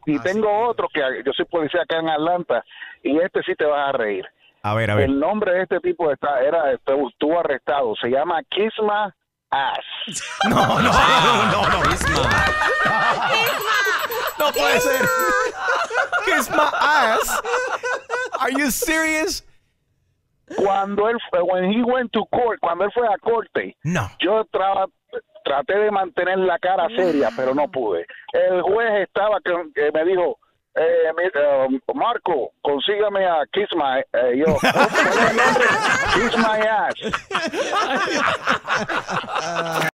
Y tengo otro que yo soy policía acá en Atlanta y este sí te vas a reír. A ver, a ver. El nombre de este tipo estuvo arrestado. Se llama Kisma Ass. No. No puede ser. Kiss my ass. Are you serious? Cuando when he went to court, cuando él fue a corte, No. yo traté de mantener la cara seria, pero no pude. El juez me dijo, Marco, consígame a Kiss My, ¿cuál es el nombre? Kiss My Ass.